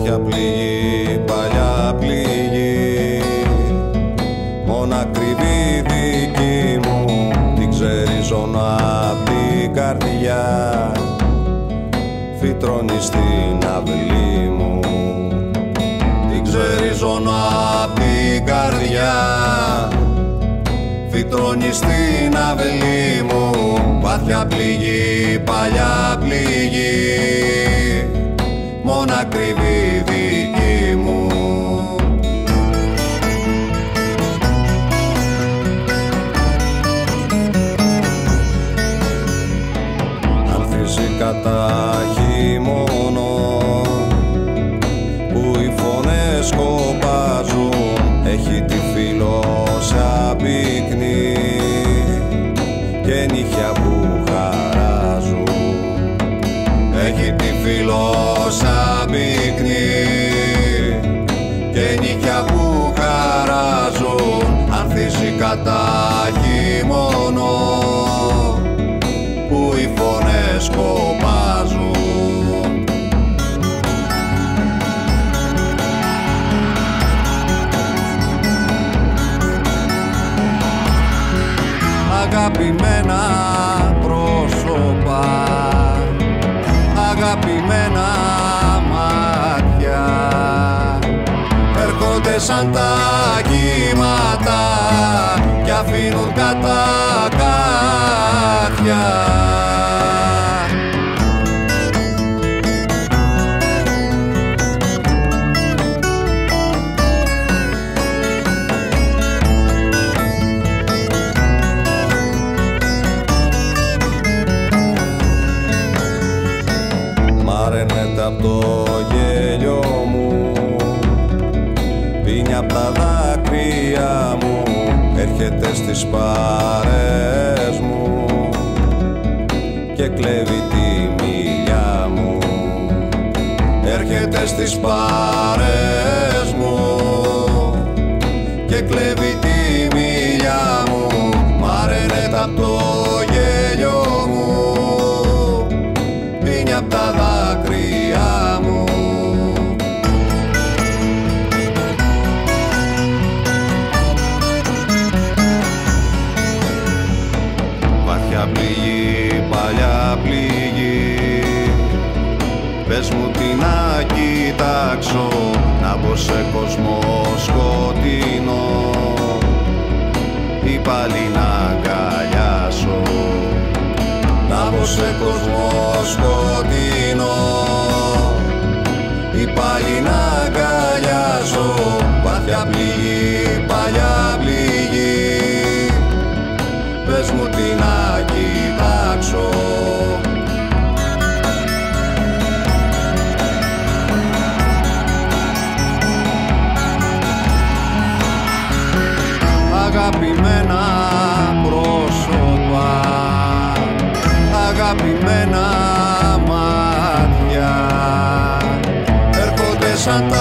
Βάθια πληγή, παλιά πληγή, μόνο ακριβή δική μου, την ξεριζώνω απ' την καρδιά, φυτρώνει στην αυλή μου. Την ξεριζώνω απ' την καρδιά, φυτρώνει στην αυλή μου. Βάθια πληγή, παλιά πληγή, μόνο ακριβή δική μου. Ανθίζει κατά χειμώνο που οι φωνές σκοπάζουν, έχει τη φύλλο σαν πίκνη και νύχια που χαράζουν. Έχει τη φύλλο σαν πίκνη και νύχια που χαράζουν. Ανθίζει κατά χειμώνο που οι φωνές σκοπάζουν. Αγαπημένα πρόσωπα, αγαπημένα μάτια, έρχονται σαν τα κύματα κι αφήνουν κατά κάτια. Μαραίνεται απ' το γέλιο μου, πίνει απ' τα δάκρυα μου, έρχεται στις παρέες μου και κλέβει τη μιλιά μου. Έρχεται στις παρέες μου και κλέβει τη μιλιά μου. Μαραίνεται απ' το γέλιο μου, πίνει απ' τα δάκρυα μου. Βάθια πληγή, παλιά πληγή, πες μου τι να κοιτάξω, να μπω σε κόσμο σκοτεινό ή πάλι να αγκαλιάσω. Να μπω σε κόσμο σκοτεινό ή πάλι να αγκαλιάζω. Βάθια πληγή, παλιά πληγή, πες μου τι να κοιτάξω. Αγαπημένα πρόσωπα, αγαπημένα μάτια, έρχονται σαν τα